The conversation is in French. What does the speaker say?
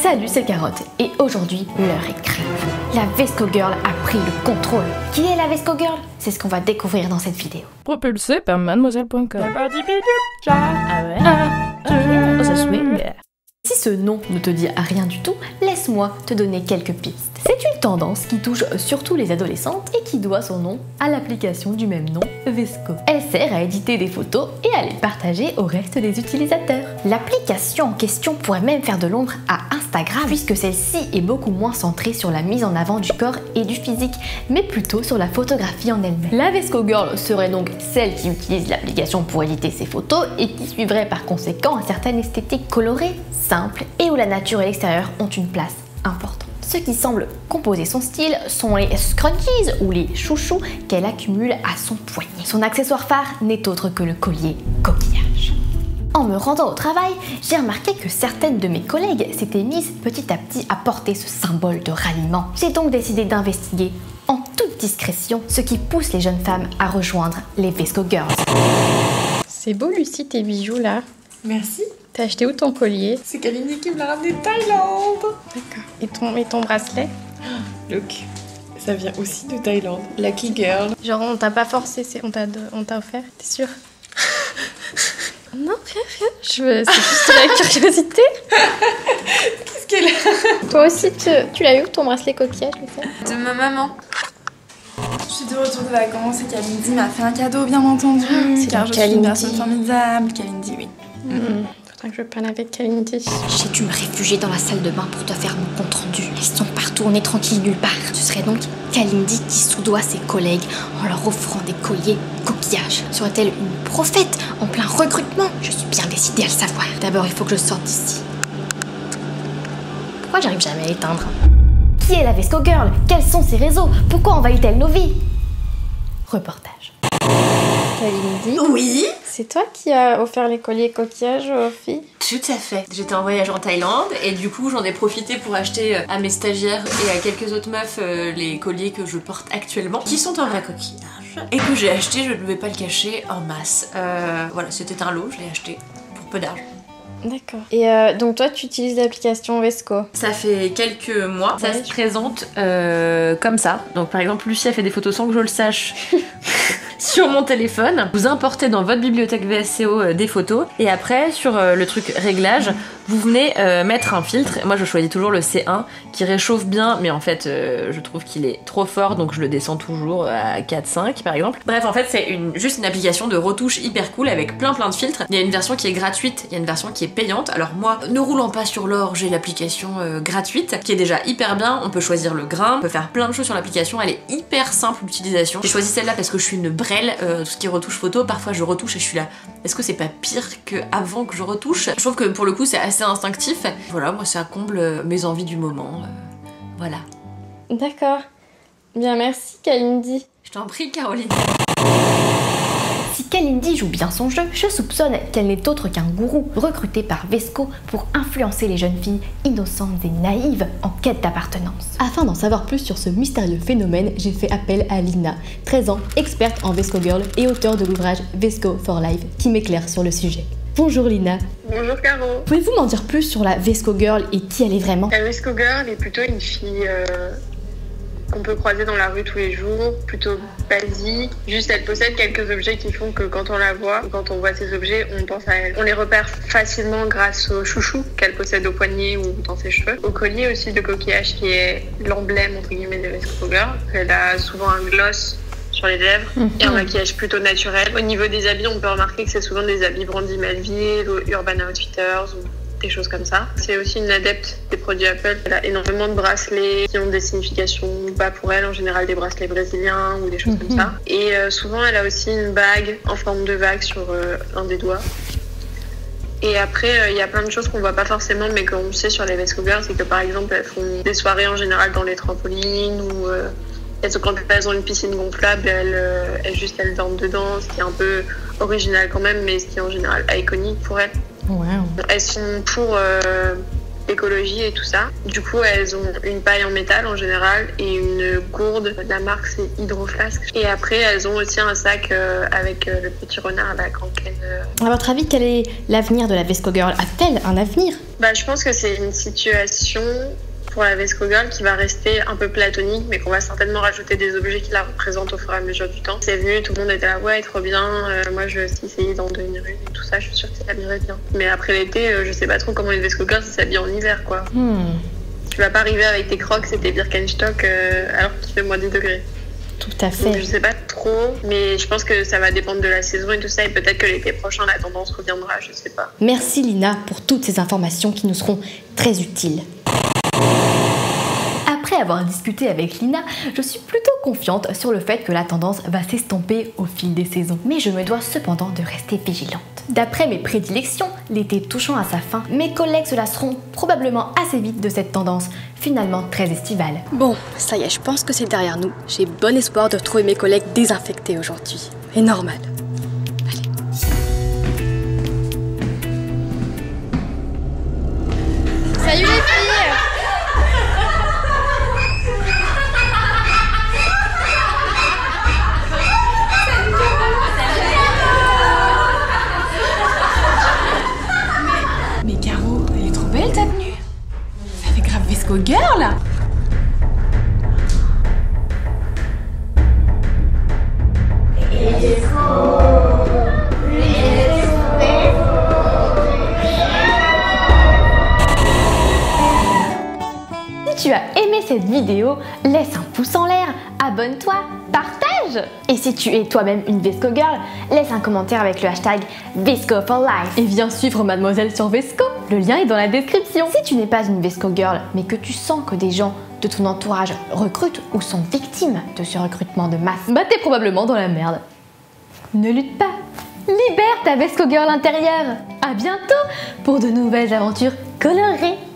Salut, c'est Carotte et aujourd'hui, l'heure est crève. La Vesco Girl a pris le contrôle. Qui est la Vesco Girl? C'est ce qu'on va découvrir dans cette vidéo. Propulsé par mademoiselle.com. Si ce nom ne te dit rien du tout, laisse-moi te donner quelques pistes. C'est une tendance qui touche surtout les adolescentes et qui doit son nom à l'application du même nom, Vesco. Elle sert à éditer des photos et à les partager au reste des utilisateurs. L'application en question pourrait même faire de l'ombre à Instagram, puisque celle-ci est beaucoup moins centrée sur la mise en avant du corps et du physique, mais plutôt sur la photographie en elle-même. La Vesco Girl serait donc celle qui utilise l'application pour éditer ses photos et qui suivrait par conséquent une certaine esthétique colorée, simple et où la nature et l'extérieur ont une place importante. Ce qui semble composer son style sont les scrunchies ou les chouchous qu'elle accumule à son poignet. Son accessoire phare n'est autre que le collier coquillage. En me rendant au travail, j'ai remarqué que certaines de mes collègues s'étaient mises petit à petit à porter ce symbole de ralliement. J'ai donc décidé d'investiguer en toute discrétion ce qui pousse les jeunes femmes à rejoindre les Vesco Girls. C'est beau Lucie tes bijoux là. Merci. T'as acheté où ton collier? C'est Kalindi qui me l'a ramené de Thaïlande. D'accord. Et ton bracelet? Look, ça vient aussi de Thaïlande. Lucky girl. Genre on t'a pas forcé, on t'a offert, t'es sûre? Non, rien. C'est juste la curiosité. Qu'est-ce qu'elle a? Toi aussi, tu l'as eu ton bracelet coquillage, Lucie? De ma maman. Je suis de retour de vacances et Kalindi m'a fait un cadeau, bien entendu. Car je suis une personne formidable. Kalindi, oui. Faudra que je parle avec Kalindi. J'ai dû me réfugier dans la salle de bain pour te faire mon compte rendu. Elles sont partout, on est tranquille nulle part. Ce serait donc Kalindi qui soudoie ses collègues en leur offrant des colliers coquillages. Serait-elle une prophète en plein recrutement? Je suis bien décidée à le savoir. D'abord, il faut que je sorte d'ici. Pourquoi j'arrive jamais à l'éteindre? Qui est la Vesco Girl? Quels sont ses réseaux? Pourquoi envahit-elle nos vies? Reportage. Kalindi? Oui. C'est toi qui as offert les colliers coquillages aux filles? Tout à fait. J'étais en voyage en Thaïlande et du coup j'en ai profité pour acheter à mes stagiaires et à quelques autres meufs les colliers que je porte actuellement, qui sont en vrai coquillage et que j'ai acheté, je ne vais pas le cacher, en masse. Voilà, c'était un lot, je l'ai acheté pour peu d'argent. D'accord. Et donc toi tu utilises l'application Vesco? Ça fait quelques mois. Ça se présente comme ça. Donc par exemple Lucie a fait des photos sans que je le sache sur mon téléphone. Vous importez dans votre bibliothèque VSCO des photos et après sur le truc réglage vous venez mettre un filtre. Moi je choisis toujours le C1 qui réchauffe bien, mais en fait je trouve qu'il est trop fort donc je le descends toujours à 4-5 par exemple. Bref, en fait c'est juste une application de retouche hyper cool avec plein de filtres. Il y a une version qui est gratuite, il y a une version qui est payante. Alors moi, ne roulant pas sur l'or, j'ai l'application gratuite qui est déjà hyper bien. On peut choisir le grain, on peut faire plein de choses sur l'application, elle est hyper simple d'utilisation. J'ai choisi celle-là parce que je suis une brêle, tout ce qui est retouche photo, parfois je retouche et je suis là, est-ce que c'est pas pire qu'avant que je retouche? Je trouve que pour le coup c'est assez instinctif. Voilà, moi ça comble mes envies du moment. Voilà. D'accord. Bien, merci Kalindi. Je t'en prie Caroline. Si Kalindi joue bien son jeu, je soupçonne qu'elle n'est autre qu'un gourou recruté par Vesco pour influencer les jeunes filles innocentes et naïves en quête d'appartenance. Afin d'en savoir plus sur ce mystérieux phénomène, j'ai fait appel à Lina, 13 ans, experte en Vesco Girl et auteure de l'ouvrage Vesco for Life, qui m'éclaire sur le sujet. Bonjour Lina. Bonjour Caro. Pouvez-vous m'en dire plus sur la Vesco Girl et qui elle est vraiment? La Vesco Girl est plutôt une fille qu'on peut croiser dans la rue tous les jours, plutôt basique. Juste elle possède quelques objets qui font que quand on la voit, ou quand on voit ces objets, on pense à elle. On les repère facilement grâce au chouchou qu'elle possède au poignet ou dans ses cheveux. Au collier aussi de coquillage qui est l'emblème entre guillemets de Vesco Girl. Elle a souvent un gloss sur les lèvres et un maquillage plutôt naturel. Au niveau des habits, on peut remarquer que c'est souvent des habits Brandy Melville ou Urban Outfitters ou des choses comme ça. C'est aussi une adepte des produits Apple. Elle a énormément de bracelets qui ont des significations bas pour elle, en général des bracelets brésiliens ou des choses comme ça. Et souvent, elle a aussi une bague en forme de vague sur un des doigts. Et après, il y a plein de choses qu'on voit pas forcément, mais qu'on sait sur les Vesco Girls, c'est que par exemple, elles font des soirées en général dans les trampolines ou quand elles ont une piscine gonflable, elles dorment dedans, ce qui est un peu original quand même, mais ce qui est en général iconique pour elles. Wow. Elles sont pour écologie et tout ça. Du coup, elles ont une paille en métal en général et une gourde. La marque, c'est Hydroflask. Et après, elles ont aussi un sac avec le petit renard, la canquenne. À votre avis, quel est l'avenir de la Vesco Girl? A-t-elle un avenir? Bah, je pense que c'est une situation pour la Vesco Girl qui va rester un peu platonique, mais qu'on va certainement rajouter des objets qui la représentent au fur et à mesure du temps. C'est venu, tout le monde était là, ouais, trop bien, moi je vais aussi essayer d'en devenir une et tout ça, je suis sûre que ça m'irait bien. Mais après l'été, je sais pas trop comment les Vesco Girls s'habillent en hiver, quoi. Tu vas pas arriver avec tes crocs et tes Birkenstock alors qu'il fait moins 10 degrés. Tout à fait. Donc, je sais pas trop, mais je pense que ça va dépendre de la saison et tout ça, et peut-être que l'été prochain la tendance reviendra, je sais pas. Merci Lina pour toutes ces informations qui nous seront très utiles. Après avoir discuté avec Lina, je suis plutôt confiante sur le fait que la tendance va s'estomper au fil des saisons. Mais je me dois cependant de rester vigilante. D'après mes prédilections, l'été touchant à sa fin, mes collègues se lasseront probablement assez vite de cette tendance, finalement très estivale. Bon, ça y est, je pense que c'est derrière nous. J'ai bon espoir de retrouver mes collègues désinfectés aujourd'hui. Et normal. Salut les filles! Mais Caro, elle est trop belle ta tenue. Ça fait grave Vesco Girl. Si tu as aimé cette vidéo, laisse un pouce en l'air, abonne-toi, partage! Et si tu es toi-même une Vesco Girl, laisse un commentaire avec le hashtag Vesco for Life. Et viens suivre Mademoiselle sur Vesco, le lien est dans la description. Si tu n'es pas une Vesco Girl, mais que tu sens que des gens de ton entourage recrutent ou sont victimes de ce recrutement de masse, bah t'es probablement dans la merde. Ne lutte pas, libère ta Vesco Girl intérieure. À bientôt pour de nouvelles aventures colorées.